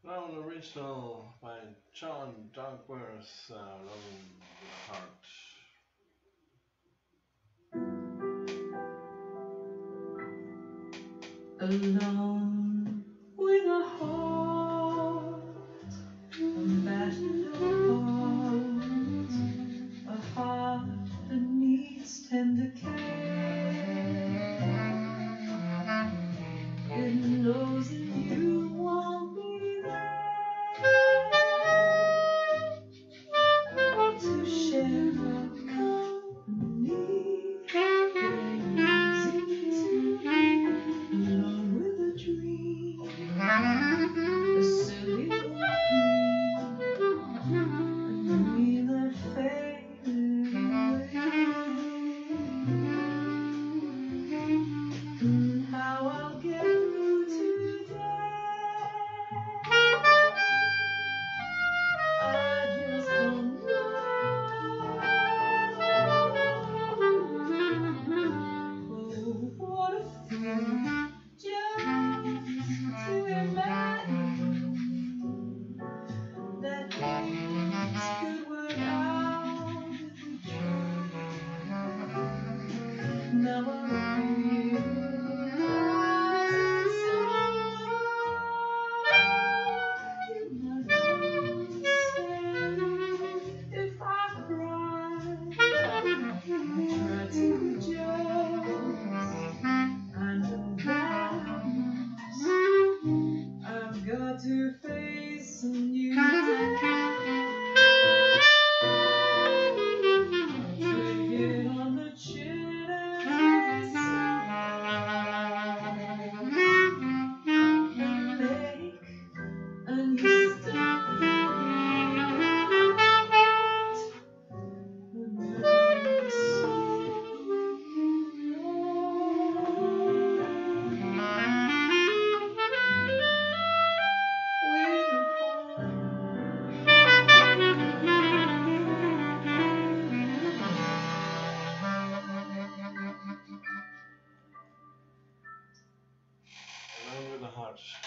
Brown original by John Dogworth, Loving the Heart. Alone with a heart, battered apart, a heart that needs tender care. It knows that you won't be there to share our company. A silly dream, a dream that faded away. And how I'll get through today, I just don't know. Oh, what a thrill just to imagine that things could work out if we tried. Now I realize it's so you might understand if I cry. Try to adjust. I know that I've got to face a new day. Take it on the chin, as they say. Make a new start. Remember so Alone with the Heart.